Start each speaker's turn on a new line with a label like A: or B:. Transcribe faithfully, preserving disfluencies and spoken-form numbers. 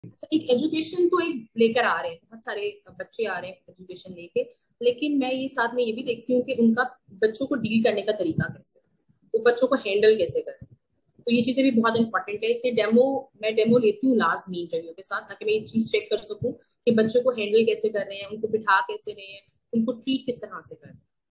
A: अच्छा, एक एजुकेशन तो एक लेकर आ रहे हैं, बहुत सारे बच्चे आ रहे हैं एजुकेशन लेके, लेकिन मैं ये साथ में ये भी देखती हूँ कि उनका बच्चों को डील करने का तरीका कैसे, वो बच्चों को हैंडल कैसे करें। तो ये चीजें भी बहुत इंपॉर्टेंट है, इसलिए डेमो मैं डेमो लेती हूँ लाजमी इंटरव्यू के साथ, ताकि मैं ये चीज चेक कर सकूं कि बच्चों को हैंडल कैसे कर रहे हैं, उनको बिठा कैसे रहे हैं, उनको ट्रीट किस तरह से कर रहे हैं।